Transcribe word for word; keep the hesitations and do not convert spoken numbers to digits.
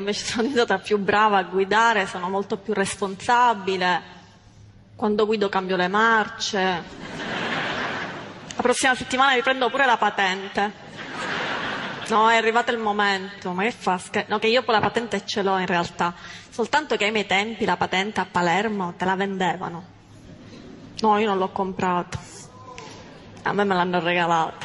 invece sono diventata più brava a guidare, sono molto più responsabile. Quando guido cambio le marce. La prossima settimana riprendo pure la patente. No, è arrivato il momento, ma che fa? Scher- no, che io poi la patente ce l'ho in realtà, soltanto che ai miei tempi la patente a Palermo te la vendevano. No, io non l'ho comprata, a me me l'hanno regalata.